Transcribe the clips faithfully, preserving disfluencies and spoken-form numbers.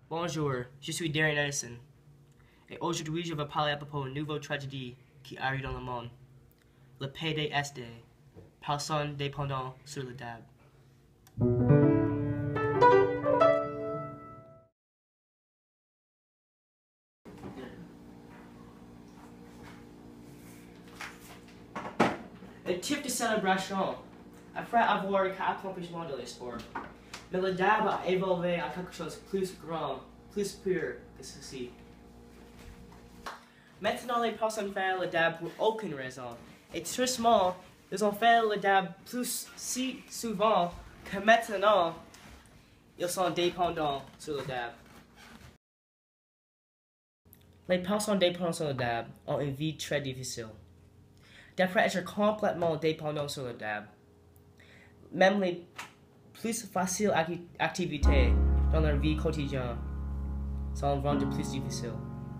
Bonjour, je suis Darren Edison, et aujourd'hui je vais parler à propos d'une nouvelle tragédie qui arrive dans le monde, le P D S D, personnes dépendantes sur le D A B. Un type de célébration, après avoir un accomplissement de l'esport. Mais le D A B a évolué à quelque chose de plus grand, plus pur que ceci. Maintenant, les personnes font le D A B pour aucune raison. Et tristement, ils ont fait le D A B plus si souvent que maintenant, ils sont dépendants sur le D A B. Les personnes dépendantes sur le D A B ont une vie très difficile. D'après être complètement dépendants sur le D A B, même les plus faciles acti activités dans leur vie quotidienne sont rendues plus difficiles.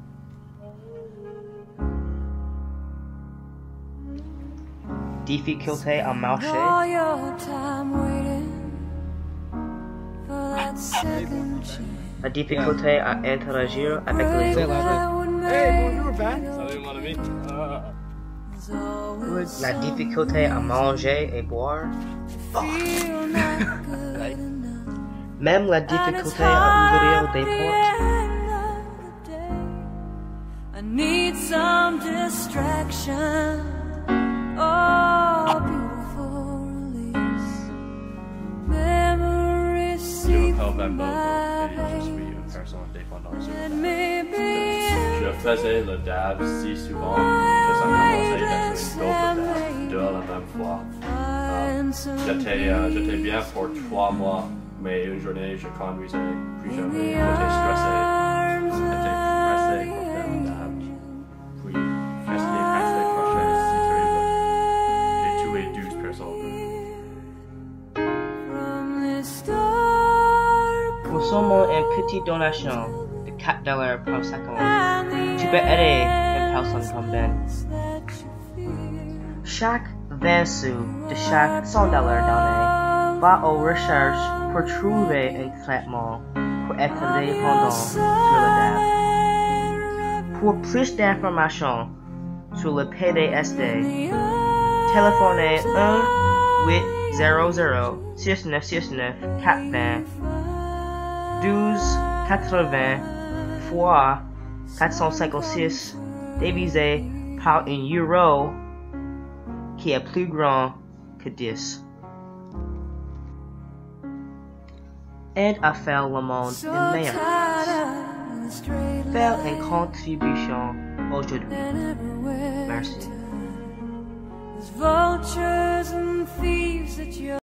Difficulté à marcher. La difficulté à interagir avec les autres. Hey, bonjour, Pat. Salut, mon ami. Ah. La difficulté à manger et boire. Oh. Même la difficulté à ouvrir des portes. I need some distraction. Oh, beautiful release. Memories seep Je m'appelle my Bambo et je suis veins. une personne dépendante sur Let le me D be A B. Je faisais le D A B si souvent que ça commençait d'être une d'autres D A B de la même fois. Um, J'étais euh, j'étais bien pour trois mois, mais une journée je conduisais, puis j'avais j'étais stressé. J'étais pressé pour faire le D A B. Puis, j'essayais pressé pour faire si terrible. J'ai tué douze personnes. from this dark Pour seulement une petite donation de quatre dollars par seconde, tu peux aider une personne comme Ben. that you fear. Chaque vingt sous de chaque cent dollars donné va aux recherches pour trouver un traitement pour être dépendant sur le D A B. Pour plus d'informations sur le P D S D, téléphonez un huit zéro zéro six neuf six neuf quatre deux zéro douze quatre-vingts fois quatre cent cinquante-six divisé par un euro qui est plus grand que dix. Aide à faire le monde So une meilleure tired place. of the straight Faire line une contribution aujourd'hui. and everywhere Merci. There's vultures and thieves at your